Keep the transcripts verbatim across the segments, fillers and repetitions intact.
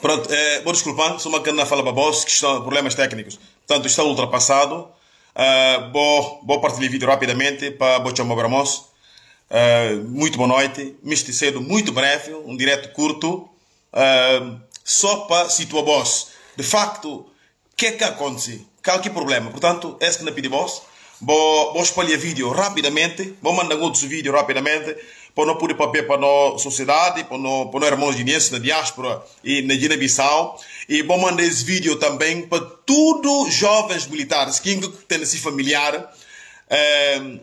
Pronto, é, vou desculpar, sou uma cana fala para vós, que estão problemas técnicos. Portanto, está ultrapassado. Uh, vou, vou partilhar o vídeo rapidamente para vos chamar para almoço. Uh, muito boa noite. Misto cedo, muito breve, um direto curto. Uh, só para situar vós. De facto, o que é que acontece? Qual que é o problema? Portanto, esse que não pedi vós. Vou, vou espalhar vídeo rapidamente. Vou mandar outros vídeos rapidamente. Para não poder papel para a nossa sociedade, para os para irmãos guineenses na diáspora e na Guiné-Bissau. E vou mandar esse vídeo também para todos os jovens militares. Quem tem esse familiar, eh,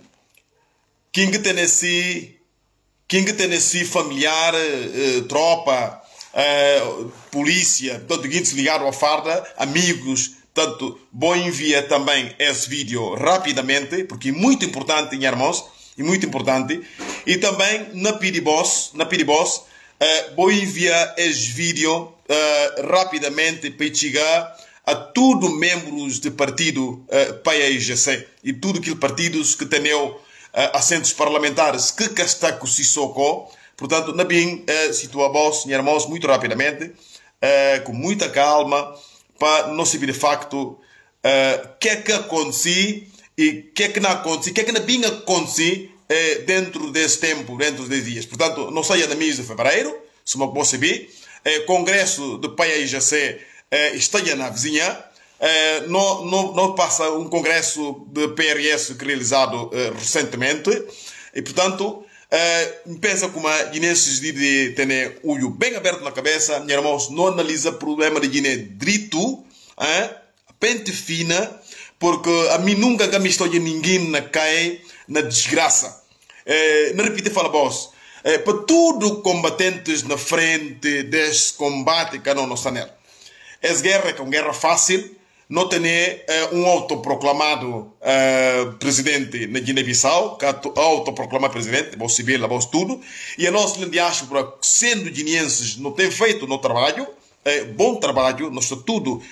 quem tem esse, quem tem esse familiar, eh, tropa, eh, polícia, todo mundo se ligado à farda, amigos. Portanto, vou enviar também esse vídeo rapidamente, porque é muito importante, irmãos. E muito importante. E também na Pidibos, na Pidibos, uh, vou enviar esse vídeo uh, rapidamente para chegar a todos os membros do partido uh, P A I G C e todos aqueles partidos que têm uh, assentos parlamentares que está com Sissoko. Portanto, na bem uh, situar vós, irmãos, muito rapidamente, uh, com muita calma, para não saber de facto o uh, que é que aconteceu. E o que é que não acontece? O que é que não vinha acontecer eh, dentro desse tempo, dentro desses dias? Portanto, não saia da mês de fevereiro, se não posso saber. Eh, Congresso do P A I G C eh, está na vizinha. Eh, não, não, não passa um congresso de P R S realizado eh, recentemente. E, portanto, eh, pensa como a guineenses de ter o olho bem aberto na cabeça. Meus irmãos, não analisa o problema de Guiné direito, eh, pente fina. Porque a mim nunca que me estou de ninguém na cai na desgraça. É, não repito, fala vós. É, para todos combatentes na frente deste combate que não nos está. Essa guerra que é uma guerra fácil. Não tem é, um autoproclamado é, presidente na Guiné-Bissau, que autoproclamado presidente, vou saber, lá vou tudo. E a nossa diáspora, sendo guineenses, não tem feito no trabalho. É, bom trabalho, nós estamos tudo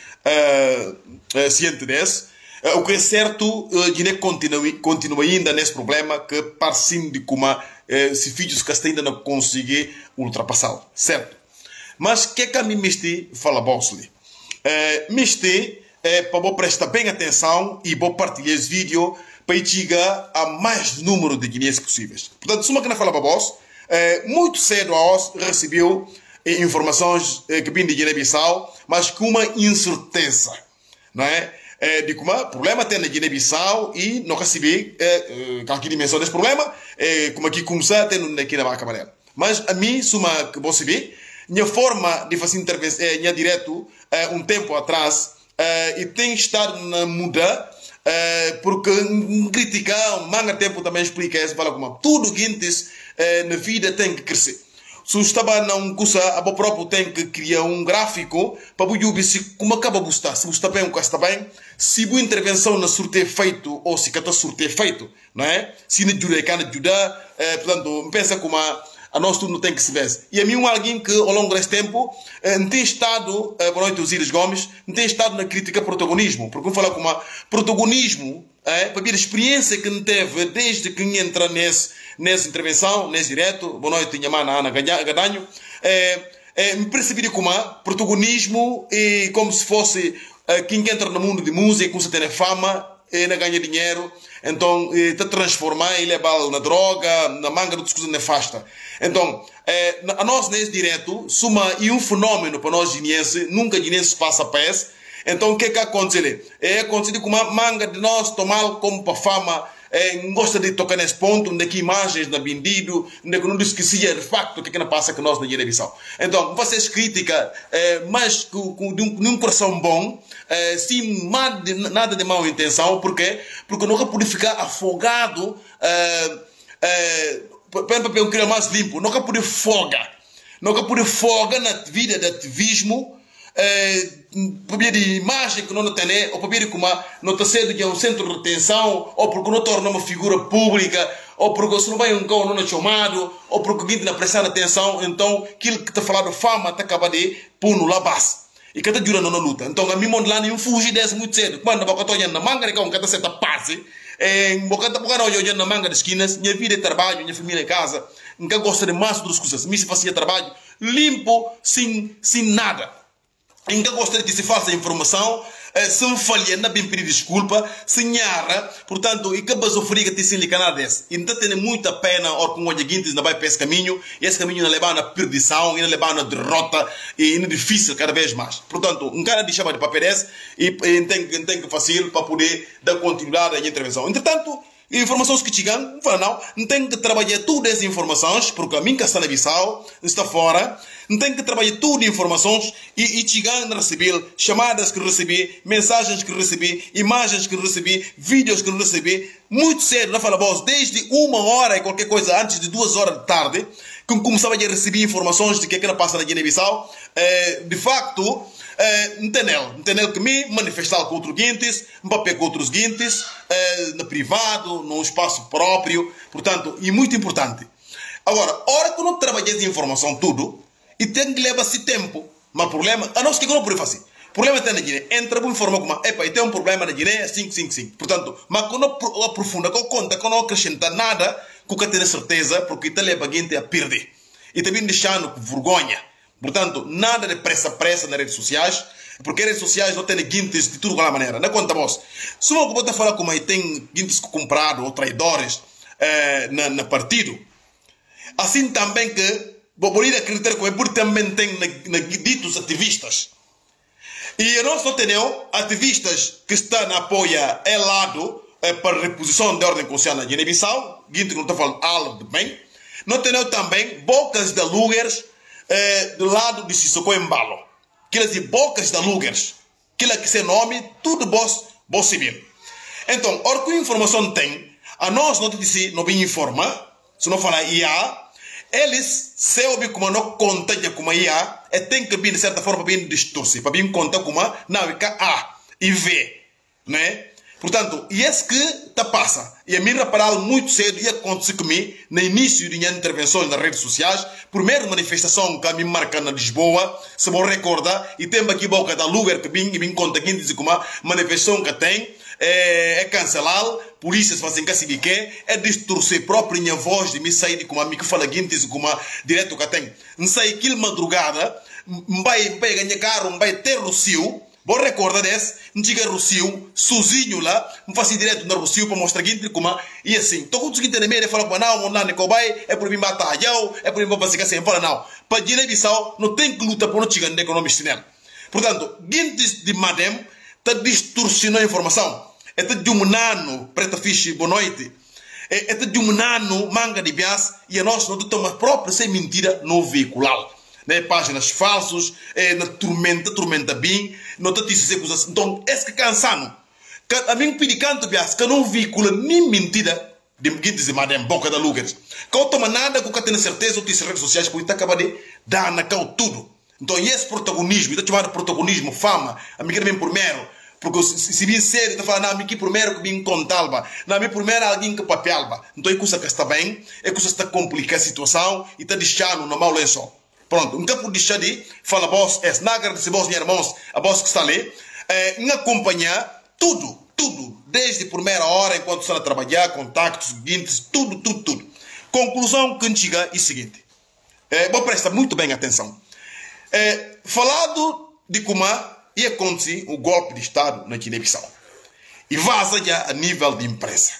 é, é, ciente desse. O que é certo, a Guiné continua, continua ainda nesse problema que parece de como eh, se filhos que ainda não conseguem ultrapassar, certo? Mas o que é que a mim me fala Bosley? Eh, me eh, para vou prestar bem atenção e vou partilhar esse vídeo para chegar a mais número de guineenses possíveis. Portanto, se uma que não fala para vós, eh, muito cedo a nós recebeu eh, informações eh, que vêm de Guiné-Bissau, mas com uma incerteza, não é? É, de como o problema tem na Guiné-Bissau e não recebi é, é, aqui dimensão desse problema, é, como aqui começar tendo aqui na Vaca Amarela. Mas a mim, suma que você vê, minha forma de fazer intervenção, é, minha direto, é, um tempo atrás, é, e tem estado na muda, é, porque criticar, um manga tempo também explica isso, fala como tudo que antes é, na vida tem que crescer. Se estava não cursa, a próprio tem que criar um gráfico para ver se como acaba de estar, se está bem ou está bem, se a intervenção na sorteio feito ou se está sorteio feito, não é? Se não ajuda, can ajudar, é, portanto, pensa como a, a nós tudo não tem que se ver. E a mim um alguém que ao longo desse tempo é, não tem estado, é, boa noite Osíris Gomes, não tem estado na crítica protagonismo, porque vamos falar como a protagonismo, é, para ver a experiência que não teve desde que entra nesse nessa intervenção, nesse direto, boa noite, minha mana Ana Gadanho, é, é, me percebi como protagonismo e como se fosse é, quem entra no mundo de música, como se tem fama, e não ganha dinheiro, então está a transformar e levar na droga, na manga de coisas nefastas. Então, é, a nós nesse direto, suma e um fenômeno para nós guineenses, nunca guineenses passa a pés. Então, o que é que acontece? É acontecido com uma manga de nós tomar como para fama. É, gosta de tocar nesse ponto, onde aqui imagens na vendido, onde não esquecia de facto o que é que não passa com nós na Guiné-Bissau. Então, vocês crítica, é, mas com, com de, um, de um coração bom, é, sem nada de, nada de má intenção, por quê? Porque não pode ficar afogado, é, é, para um criar mais limpo, não pode folga, não pode folga na vida de ativismo. É, para ver de imagem que não tem, ou para ver como não está sendo que é um centro de retenção, ou porque não torna uma figura pública, ou porque se não vai um cão não é chamado, ou porque alguém está prestando atenção, então aquilo que está falando fama está acabando de pôr no labás. E que está jurando na luta. Então a mim mando lá nenhum fugir desse muito cedo. Quando eu estou olhando na manga de cão, que está certa parte, eu estou olhando na manga das esquinas, minha vida é trabalho, minha família é casa, nunca gosto de mais outras coisas. Me se fazia trabalho limpo, sem, sem nada. em que gostaria de se faça informação, se me falha, não bem pedir desculpa, se nhara, portanto, e que basofriga te se liga nada desse. Então tem muita pena, or com o seguinte, não vai para esse caminho, e esse caminho não leva na perdição, e não leva na derrota, e é difícil cada vez mais. Portanto, um cara de chama de papel esse, e tem, tem que fácil para poder dar continuidade à intervenção. Entretanto, informações que chegam, não, não tem que trabalhar todas as informações, porque a minha está na Bissau, está fora, não tem que trabalhar tudo informações e, e chegando a receber chamadas que recebi, mensagens que recebi, imagens que recebi, vídeos que recebi, muito cedo, na Fala Boss, desde uma hora e qualquer coisa antes de duas horas de tarde, que começava a receber informações de que aquilo passa na Guiné-Bissau, é, de facto, não tem nele, não tem nele que me manifestar com outros guintes, me papel com outros guintes, é, no privado, num espaço próprio, portanto, e muito importante. Agora, a hora que eu não trabalhei de informação tudo, e tem que levar-se tempo, mas o problema, a nós que eu não podemos fazer. O problema está na Guiné, entra para informar como, epa, e tem um problema na Guiné, cinco, cinco, cinco. Portanto, mas quando eu aprofunda, quando eu conta, quando eu acrescenta nada, que eu tenho certeza, porque está leva a gente a perder. E também deixando com vergonha. Portanto, nada de pressa-pressa nas redes sociais, porque as redes sociais não têm guintes de tudo de alguma maneira. Não conta, moço. Se eu vou falar como aí tem guintes comprados ou traidores eh, na, na partido, assim também que, vou ir acreditar como é, porque também tem na, na, ditos ativistas. E nós não temos ativistas que estão a apoiar é lado eh, para a reposição da ordem constitucional na Guiné-Bissau, guinte que não está falando algo de bem. Não temos também bocas de aluguers Eh, do lado de Sissoko Embalo, que eles de bocas de aluguers, que ele que se nome, tudo boss, boss civil. Então, a que a informação tem, a nós não disse, não bem informa, se não falar I A, eles se ouvem como não conta de como I A, e tem que vir de certa forma bem distorcer, para bem contar como não é A e V, né? Portanto, e esse que está passa. E a mim reparar muito cedo e aconteceu comigo no início de minhas intervenções nas redes sociais. Primeira manifestação que a mim marca na Lisboa, se vou recordar, e tem aqui boca da Luger que vim e vim conta aqui diz como a manifestação que tem é, é cancelá-la, polícia se fazem que se que é distorcer a própria minha voz de me sair de como a mim que fala aqui diz como a direto que tem. Não sai aquilo madrugada, vai vai ganhar carro, vai ter o cio. Vou recordar desse, não chega Rocio, sozinho lá, me faço direto na Rocio para mostrar aqui como e assim, estou com o seguinte na meia, fala que não, não, não, é por mim batalhar, é por mim fazer assim, fala não, para Guiné-Bissau não tem que lutar por não chegar na economia chinesa. Portanto, guintes de Madem está distorcionando a informação, está dominando preta fiche, boa noite, está dominando manga de bias e a nós não estamos próprios sem mentira no veicular. Né, páginas falsas, é, na tormenta, tormenta bem, não está dizendo coisas. Então, esse que cansano, a mim pedi canto, que não veicula nem mentira de me dizer, madem, boca da lugares. Que eu toma nada, que eu tenho certeza, eu tenho redes sociais, porque está acabando de dar na cal tudo. Então, esse protagonismo, está chamado protagonismo, fama, a mim que vem primeiro, porque se, se vir sério, está falando, não, a mim que primeiro que vem contalba, não, a mim primeiro alguém que papelba. Então, é coisa que está bem, é coisa que está complicando a situação e está deixando no mau lençol. Pronto, então por deixar de falar boss, é, não agradecer vós, meus irmãos, a voz que está ali, é, em acompanhar tudo, tudo, desde a primeira hora, enquanto está a trabalhar, contactos, guintes, tudo, tudo, tudo. Conclusão que chega é o seguinte, é, vou prestar muito bem atenção. É, falado de como ia acontecer o golpe de Estado na Guiné-Bissau, e vaza já a nível de empresa.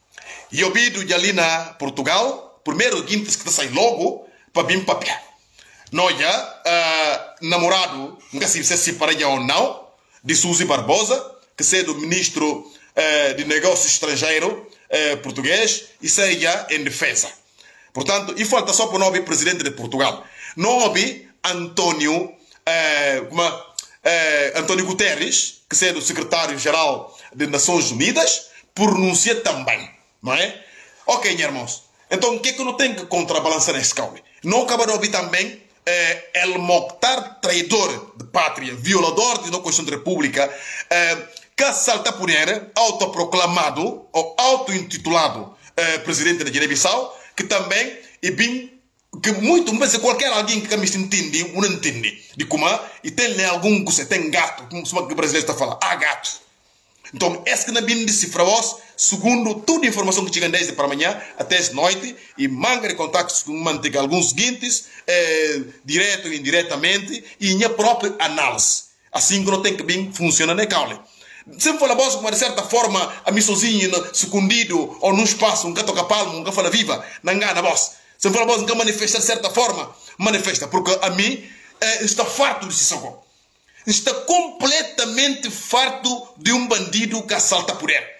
E eu vi de ali na Portugal, primeiro guintes que está saindo logo, para vir papel. Nós já, uh, namorado, nunca se se separa ou não, de Suzy Barbosa, que é do ministro uh, de Negócios Estrangeiros uh, português, e sai já em defesa. Portanto, e falta só para o novo presidente de Portugal. Não houve António, uh, como, uh, António Guterres, que é do secretário-geral das Nações Unidas, pronuncia também, não é? Ok, meus irmãos. Então, o que é que eu não tenho que contrabalançar nesse caule? Não acaba de ouvir também Eh, El Mokhtar, traidor de pátria, violador de uma Constituição da República, eh, que salta por ele, autoproclamado ou auto-intitulado eh, presidente da Guiné-Bissau, que também é bem, que muito, mas qualquer alguém que me entende, não entende, de como, e tem algum que você tem gato, como o brasileiro está falando, ah, gato. Então, esse que não é bem decifrar vós, segundo toda a informação que chega desde para amanhã até as noite, e manga de contactos com manteiga alguns seguintes, eh, direto e indiretamente, e minha própria análise. Assim que não tem que bem funciona na caule. Se for a voz, de certa forma, a mim sozinho, escondido, ou num espaço, um toca palmo, um fala viva, não engana a voz. Se for a voz, que manifesta de certa forma, manifesta, porque a mim eh, está farto de Sissoko. Está completamente farto de um bandido que assalta por ele.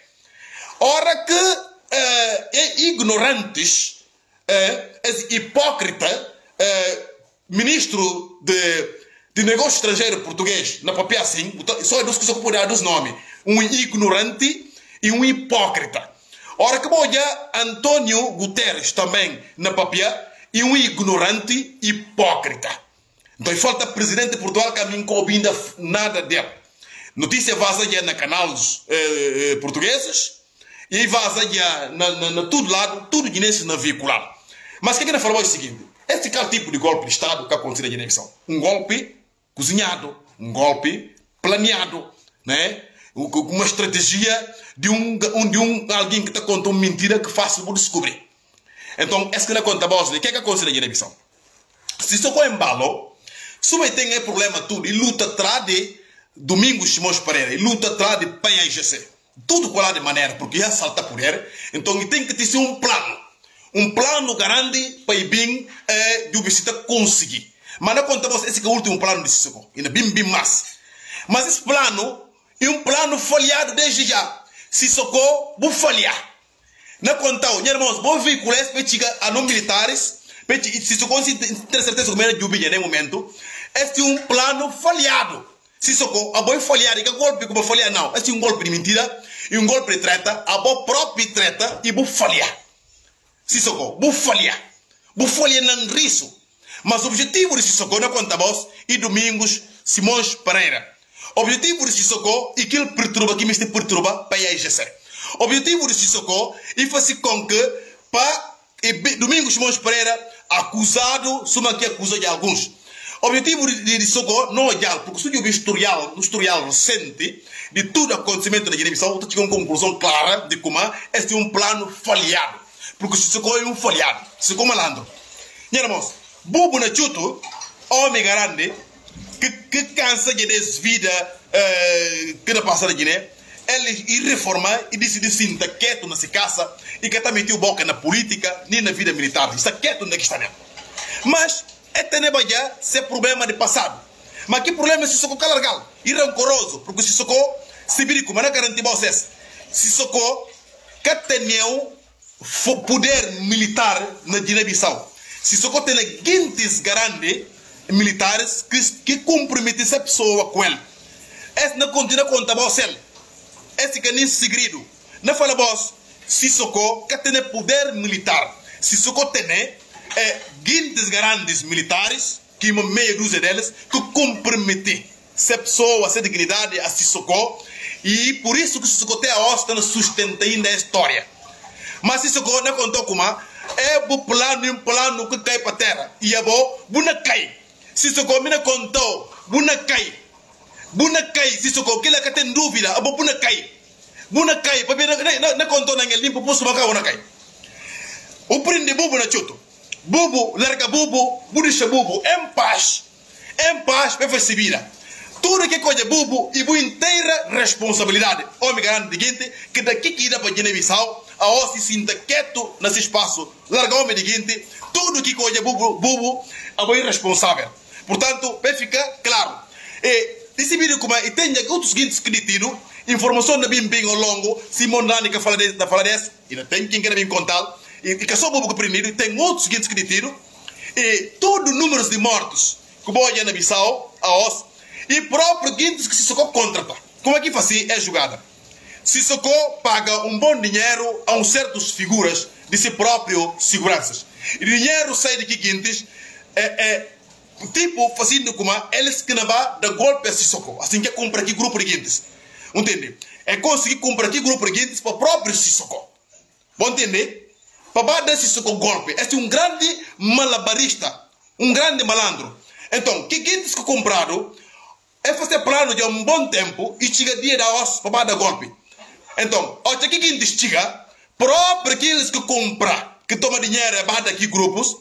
Ora que eh, é ignorantes, eh, é hipócrita, eh, ministro de de negócio estrangeiro português, na papel assim, só é dos que se ocupam dos nomes, um ignorante e um hipócrita. Ora que olha António Guterres também na papel e um ignorante hipócrita. Então falta presidente de Portugal que a mim combina nada dele. Notícia vaza já na canais eh, portugueses e vaza já na, na, na todo lado, tudo guinense na veicular. Mas o que é que nós falamos é o seguinte, esse é o tipo de golpe de Estado que aconteceu na Guiné-Bissau. Um golpe cozinhado, um golpe planeado, né? Uma estratégia de um, de um alguém que está contando uma mentira que fácil por descobrir. Então, essa que não conta a voz, o que é que aconteceu na Guiné-Bissau? Se isso for embalo, se você tem problema tudo, e luta atrás de Domingos Simões Pereira, e luta atrás de P I G C, tudo qual é de maneira, porque ia saltar por ele, então ele tem que ter um plano, um plano grande para ir bem é, de o visita conseguir. Mas não conta você, esse é o último plano de Sissoko. Ainda bem, bem mais. Mas esse plano é um plano folheado desde já. Sissoko, vou folhear. Não conta, meus irmãos, vou veicular esse para chegar a não militares. Sissoko, se tem certeza que o meu jubile nesse momento. Este é um plano folheado. Sissoko, a boa folhear, e que golpe como folhear não. Este é um golpe de mentira e um golpe de treta. A boa própria treta e vou folhear. Sissoko, vou folhear. Vou folhear não riso. Mas o objetivo de Sissoko não conta voz e Domingos Simões Pereira. O objetivo de Sissoko é que ele perturba, que me perturba para a I G C. O objetivo de Sissoko é fazer com que para Domingos Simões Pereira acusado, suma que acusa de alguns. O objetivo de Sissoko não é já, porque se o historial, o historial recente de todo o acontecimento da Guiné-Bissau, eu tive uma conclusão clara de como este é um plano falhado. Porque Sissoko é um falhado. Sissoko malandro. Meus irmãos, Bubu na chuto, homem grande, que, que cansa de desvida uh, que não passa na Guiné, ele ir reformar e decidir se está quieto nessa casa e que está metido boca na política nem na vida militar. Está quieto onde está mesmo. Mas, este não é se problema de passado. Mas que problema é Sissoko calargal e rancoroso, porque Sissoko se vira como não garante vocês. Sissoko que tem o poder militar na Guiné-Bissau. Sissoko tem guintes grandes militares que, que comprometem essa pessoa com ele. Esse não continua a contar você. Esse que é nem segredo. Não fala vos, Sissoko que tem poder militar. Sissoko tem é, guintes grandes militares, que uma meia dúzia deles, que comprometem essa pessoa, essa dignidade a Sissoko. E por isso que Sissoko tem a hosta sustenta ainda a história. Mas Sissoko não contou como é o plano, um plano que cai para a terra. E é bom, buna cai. Sissoko me contou, buna cai. Buna cai, Sissoko, que ele que tem dúvida, é bom, buna cai. Buna cai, porque não contou ninguém limpo, posso marcar buna cai. O prende bubu na chuto. Bubu, larga bubu, budicha bubu, em paz. Em paz, para fazer vida. Tudo que coisa bubu e por inteira responsabilidade. Homem grande de gente, que daqui que irá para Guiné-Bissau, a osso se sinta quieto nesse espaço, larga homem de gente, tudo que coisa bubu, bubu, a boa irresponsável. Portanto, para ficar claro, e esse vídeo como é, e tem outros seguintes que tiro, informação da bem bem ao longo, Simon Dani que fala desse, fala desse, e não tem quem quer me contar, e que só bubu que primeiro, e tem outros seguintes que tiro, e todo o número de mortos que boia na Bissau, a osso, e próprio guintes que Sissoko contrata. Como é que faz é jogada? Sissoko paga um bom dinheiro a um certas figuras de si próprio seguranças. E o dinheiro sai daqui guintes é, é tipo fazendo como eles que não vão dar golpe a Sissoko. Assim que compra aqui grupo de guintes. Entende? É conseguir comprar aqui grupo de guintes para o próprio Sissoko. Vão entender? Para dar Sissoko golpe. Este é um grande malabarista. Um grande malandro. Então, que guintes que comprado é fazer plano de um bom tempo e chega dia da osso para dar golpe. Então, até que quem chega, próprio aqueles que compram, que tomam dinheiro e bate aqui grupos,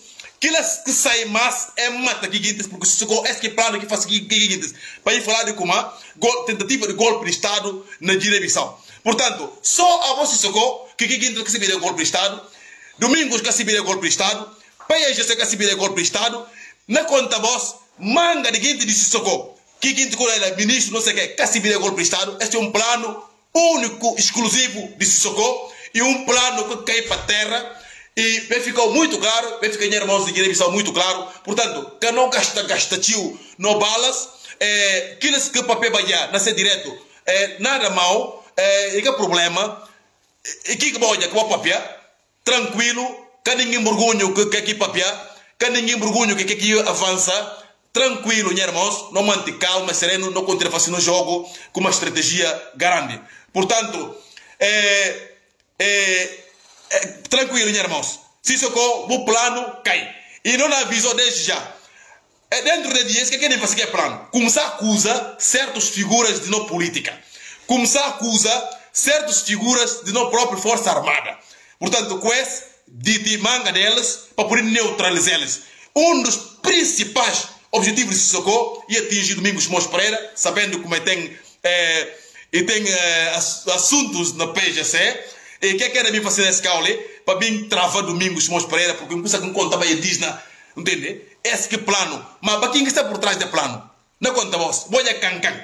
Aquelas que saem mais é mata que guintes, porque se chegou esse plano que faz que guintes. Para ir falar de como tentativa de golpe de Estado na Guiné-Bissau. Portanto, só a você chegou que guintes que se vira golpe de Estado, domingos que se vira golpe de Estado, para a gente que se vira golpe de Estado, na conta voz, manga de guintes de Sissoko, que guintes que é ministro, não sei o que, que se vira golpe de Estado, este é um plano único, exclusivo de Sissoko, e um plano que cai para a terra. E bem ficou muito claro, bem ficou em irmãos de Guiné-Bissau muito claro. Portanto, que não gasta, gasta tio no balas, é, aqueles que papel bahia, nascer direto, é, nada mal, é, e que problema, e que bolha, que papel, tranquilo, que ninguém mergulho que aqui papel, que ninguém mergulho que aqui avança, tranquilo, irmãos, não mantém calma, sereno, não continua fazendo jogo com uma estratégia grande. Portanto, é, é, É, tranquilo, irmãos. Se socorro, o plano cai. E não avisou desde já. É dentro de dias que querem fazer que é plano. Começar a acusar certas figuras de não política. Começar a acusar certas figuras de não própria Força Armada. Portanto, com esse, de, de manga delas, para poder neutralizá-las. Um dos principais objetivos de socorro é atingir Domingos Simões Pereira, sabendo como tem, é, e tem é, assuntos na P G C. E que quer me fazer esse caule para mim travar Domingos Simões Pereira, porque não consegue contar bem a Disney, entende? Esse que plano, mas para quem está por trás do plano, não conta vos, vou é Cancan,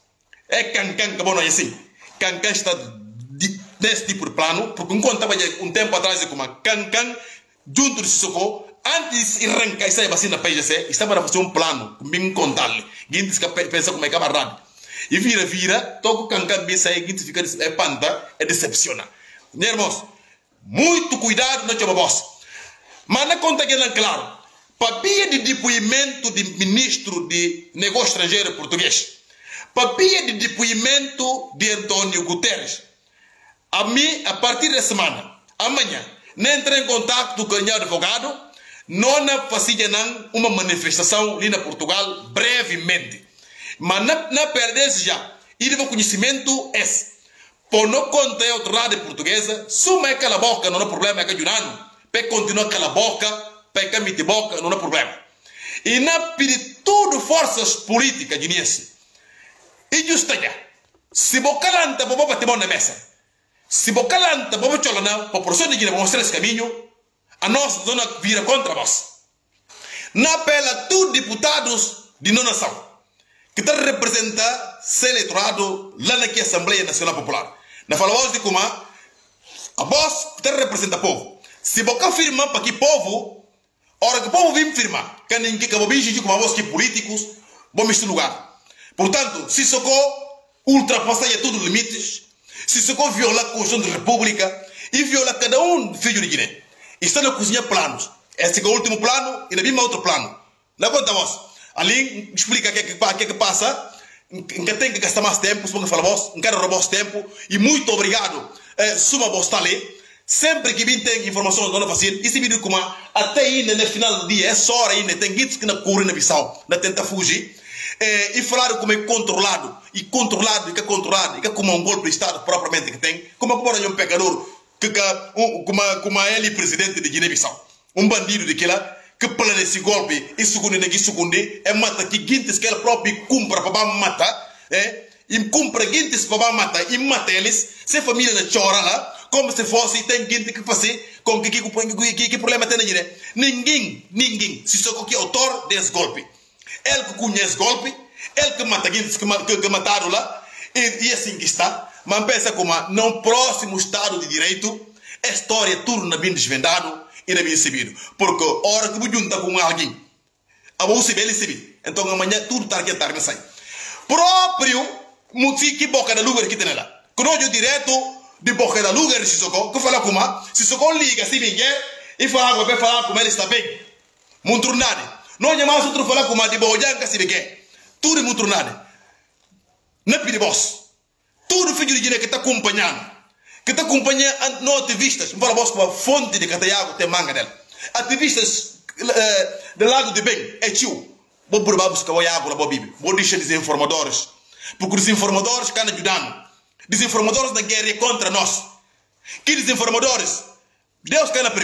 é Cancan que bom é assim, Cancan está de, nesse tipo de plano, porque não conta bem um tempo atrás de como Cancan junto de Sissoko, antes de arrancar essa vacina P G C, estava a fazer um plano, me contar-lhe, quem diz que pensa como é camarada, e vira vira, toco Cancan bem sair, quem fica é panta, é decepciona. Meus irmãos, muito cuidado na chama vossa. Mas na conta que é claro, papia de depoimento de ministro de Negócios Estrangeiros português, papia de depoimento de António Guterres. A mim, a partir da semana, amanhã, não entrei em contato com o advogado, não fazia uma manifestação ali na Portugal, brevemente. Mas na, na perder já, e de conhecimento esse. Por não contar outro lado de portuguesa, suma aquela boca, não há problema, é que Junano, para continuar aquela boca, para que me boca, não há problema. E na pedir tudo forças políticas, Guinense. E justaria, se bocalanta, vou bater mão na mesa. Se bocalanta, vou cholana, para a porção de Guiné, vou mostrar esse caminho, a nossa zona vira contra vós. Na pela, tudo deputados de não nação, que está representar ser eleitorado lá na Assembleia Nacional Popular. Na fala voz de como a voz está representa o povo. Se você afirma para que o povo, a hora que o povo vem firmar, que ninguém que vai vir com a voz que políticos, vão neste lugar. Portanto, se socorro ultrapassar todos os limites, se socorro viola a Constituição da República e viola cada um filho de Guiné, está na cozinha planos. Esse é o último plano e na mesma outro plano. Na conta voz. Ali explica o que, que, que, que passa, que tem que gastar mais tempo, se você fala vos, não quero roubar tempo, e muito obrigado, é, suma vos está ali, sempre que vem tem informações não é fácil, e se vídeo como até ainda no final do dia, essa hora ainda tem guitos que na cura na Bissau, na tenta fugir, é, e falaram como é controlado, e controlado, e que é controlado, e que é como um golpe de Estado propriamente que tem, como é como um pecador, que, que, um, como, como ele presidente de Guiné-Bissau, um bandido de que lá, que plana esse golpe, e segundo ninguém segundo, é mata que guintes que ela própria cumpra para matar, é, e cumpra guintes para matar, e mata eles, se a família não chora lá, como se fosse, tem guintes que fazer, com que, que, que, que, que problema tem na Guiné. Ninguém, ninguém, se só que é autor desse golpe. Ele que conhece golpe, ele que mata guintes que, que, que mataram lá, e, e assim que está, mas pensa como, no próximo Estado de Direito, a história tudo não bem desvendado, e não é bem recebido. Porque a hora que você junta com alguém, a você bem recebido. Então amanhã tudo está aqui a tarde sai. Próprio, que boca da lugar que tem lá. Quando eu direto de boca da lugar de Sissoko, que fala com a, Sissoko liga se ninguém, e fala com ele, fala com ele está bem. Muito nada. Não é mais outro falar com a de bojanca se ninguém. Tudo é muito nada. Não é pedir boss. Tudo filho de Guiné que está acompanhando. Que está acompanhando não ativistas, não fala com a fonte de Catayago, tem manga dela. Ativistas uh, do lado de bem, é tio. Vou provar buscar o água na Bíblia. Vou deixar desinformadores. Porque os informadores estão ajudando. Desinformadores da guerra contra nós. Que desinformadores? Deus quer permitir.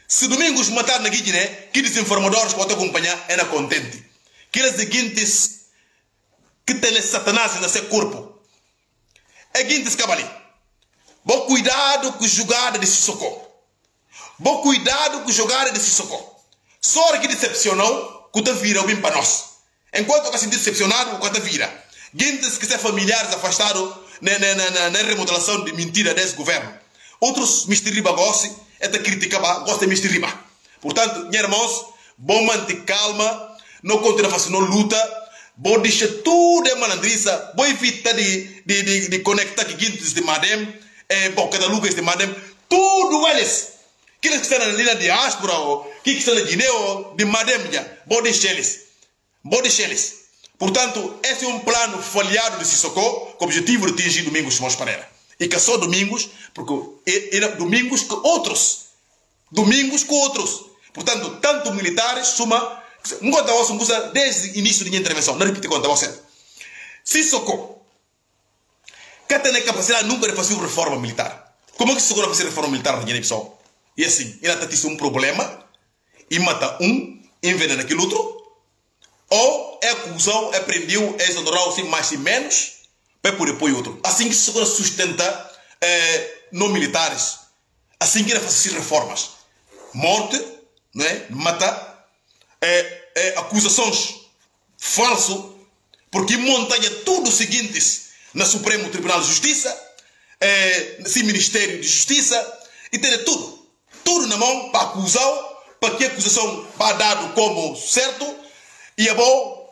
Se Domingos matar na Guiné, que desinformadores podem acompanhar é na contente. Que eles seguintes que tem Satanás no seu corpo. É seguintes cabali. Bom cuidado com jogada de Sissoko. Bom cuidado com jogada de Sissoko. Só que decepcionou, que te vira o bem para nós. Enquanto que se decepcionado, que te vira. Gente que são familiares afastados na, na, na, na remodelação de mentira desse governo. Outros misteriba gostam, é de criticar, gostam de misteriba. Portanto, meus irmãos, bom manter calma, não continua fazendo luta, bom deixar tudo em malandriça, bom evitar de, de, de, de conectar com gente de Madem, é, bom, cada lucas de Madem, tudo eles. Aqueles que estão na linha de diáspora, ou que estão na Guiné, ou de Madem, já, bom deixar eles. Bom deixar eles. Portanto, esse é um plano falhado de Sissoko, com o objetivo de atingir Domingos Simões Pereira. E que só Domingos, porque era Domingos com outros. Domingos com outros. Portanto, tanto militares, suma, não conta você, desde o início da minha intervenção, não repito conta você. Sissoko, que tem a capacidade nunca de fazer uma reforma militar. Como é que Sissoko vai fazer reforma militar na Guiné-Bissau? E assim, ele está tendo um problema, e mata um, envenena aquele outro, ou é acusão, é prendeu, é exonerado, assim, mais e menos, para poder apoio outro. Assim que Sissoko sustenta eh, não militares, assim que ele faz reformas. Morte, não é? Mata, é, é, acusações falso, porque montanha tudo os seguintes na Supremo Tribunal de Justiça, é, nesse Ministério de Justiça, e tem tudo, tudo na mão para acusar, para que a acusação vá dado como certo, e é bom,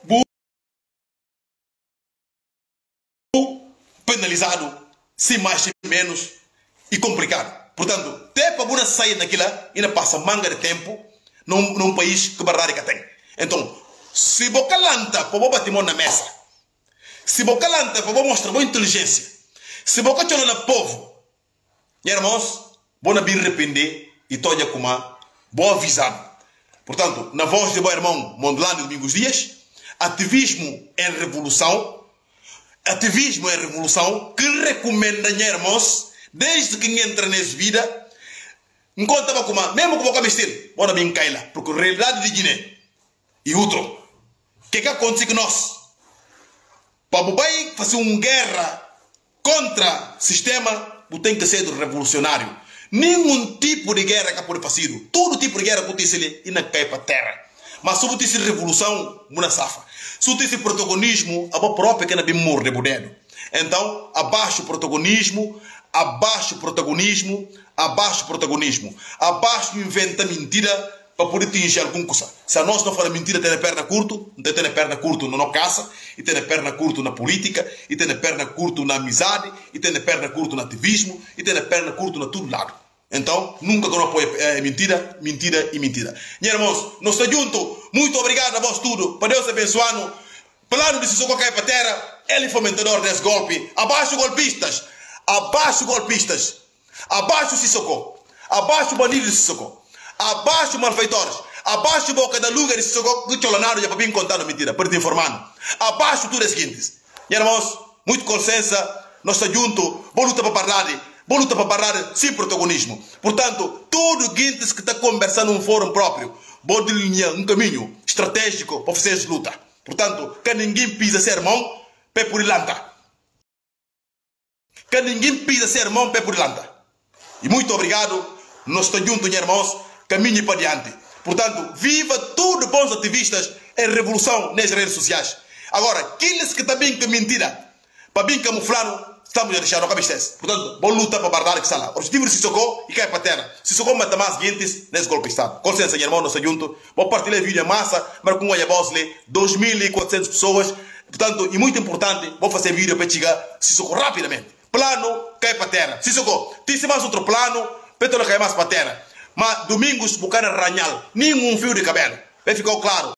penalizado, sem mais sem menos, e complicado. Portanto, até para você sair daquilo, ainda passa manga de tempo num, num país que barrari que tem. Então, se você calanta para você bater mão na mesa, se você calanta para você mostrar boa inteligência, se você chama no povo, meus irmãos, você não vai arrepender e toda como boa avisado. Portanto, na voz de meu irmão Mondlane Domingos Dias, ativismo é revolução, ativismo é revolução que recomenda, meus irmãos, desde que entra nessa vida, enquanto como mesmo que você vestir, bora bem cair lá, porque a realidade de Guiné e outro, o que que acontece com nós? Para o país fazer uma guerra contra o sistema, você tem que ser revolucionário. Nenhum tipo de guerra que pode fazer, todo tipo de guerra acontece ali e não cai para a terra. Mas se você tem revolução, você safa. Se você tem protagonismo, a própria que não vai morrer de dedo. Então, abaixo o protagonismo, abaixo o protagonismo, abaixo o protagonismo, abaixo inventa mentira para poder atingir alguma coisa. Se a nós não fala mentira, tem a perna curto, não tem a perna curto na nossa casa, e tem a perna curto na política, e tem a perna curto na amizade, e tem a perna curto no ativismo, e tem a perna curto na todo lado. Então, nunca que não apoia é, mentira, mentira e mentira. Meus irmãos, nós estamos juntos. Muito obrigado a vós tudo. Para Deus abençoar. Plano de Sissoko cair para a terra. Ele fomentador desse golpe. Abaixo golpistas. Abaixo golpistas. Abaixo Sissoko. Abaixo bandido de Sissoko. Abaixo malfeitores. Abaixo boca da luga de Sissoko. Que cholanário já para vir contando mentira. Para te informando. Abaixo tudo é seguinte. Meus irmãos, muito com licença. Nós estamos juntos. Vou lutar para parar. Vou lutar para parar sem protagonismo. Portanto, todo gente que está conversando num fórum próprio, vou delinear um caminho estratégico para fazer essa luta. Portanto, que ninguém pisa sermão, pé por ilanta. Que ninguém pisa sermão, pé por ilanta. E muito obrigado. Nós estamos juntos, meus irmãos. Caminhe para diante. Portanto, viva todos os bons ativistas em revolução nas redes sociais. Agora, aqueles que também que mentira, para bem camuflar, estamos a deixar a cabeça. Portanto, vou lutar para barrar que está lá. O objetivo de Sissoko e cai para a terra. Sissoko mata mais gente nesse golpe de Estado. Com licença, meu irmão, nós juntos. Vou partilhar o vídeo em massa, mas com uma voz de dois mil e quatrocentas pessoas. Portanto, e muito importante, vou fazer vídeo para chegar Sissoko rapidamente. Plano, cai para a terra. Sissoko, tem mais outro plano, para cai mais para a terra. Mas domingos, bucana ranhal, nenhum fio de cabelo. Vai ficar claro.